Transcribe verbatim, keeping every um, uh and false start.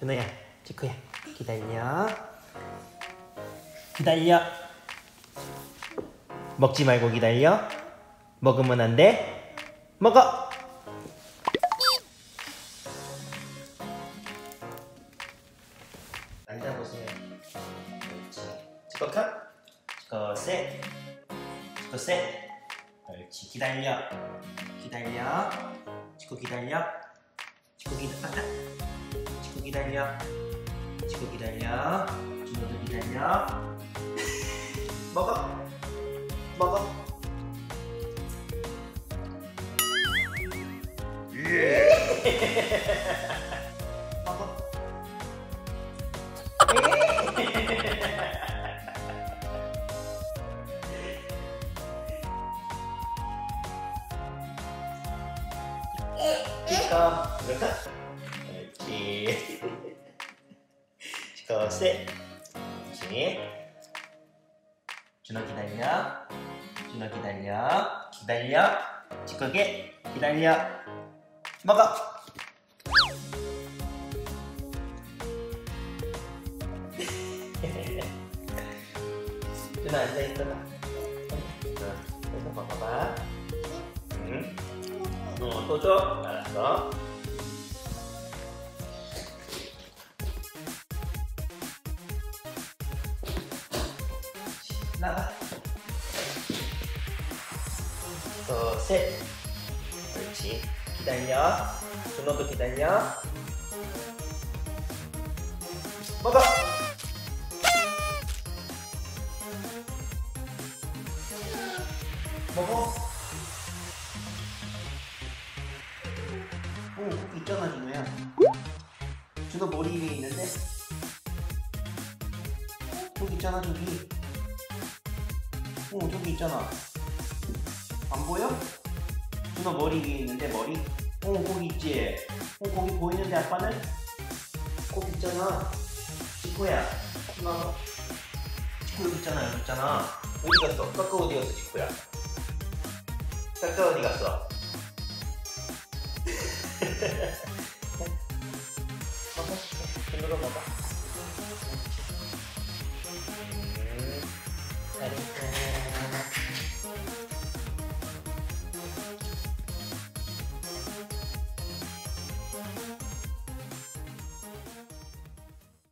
준호야, 지코야, 기다려. 기다려. 먹지 말고 기다려. 먹으면 안 돼. 먹어. 앉아보세요. 그렇지. 지코 컷. 지코 셋. 지코 셋. 그렇지. 기다려. 기다려. 지코 기다려. 지코 기다려. 지코 기다려. 지코 기다려. 준호도 기다려. 먹어. 먹어. 예. 먹어. 지코 이렇게. 그렇지. 지코 셋. 그렇지. 준호 기다려. 준호 기다려. 기다려. 지코게 기다려. 먹어. 준호 앉아있어봐. 이거 먹어봐. 응? 어, 또 줘? 알았어. 나가. 또 셋. 그렇지. 기다려. 준호도 기다려. 먹어. 먹어. 오, 거기 있잖아, 준호야. 준호 머리 위에 있는데? 저기 있잖아, 저기. 오, 저기 있잖아. 안 보여? 준호 머리 위에 있는데, 머리? 오, 거기 있지? 오, 거기 보이는데, 아빠는? 거기 있잖아. 지코야. 준호. 지코 여기 있잖아, 여기 있잖아. 어디 갔어? 까까 어디 갔어, 지코야? 까까 어디 갔어? 먹어. 준호가 먹어.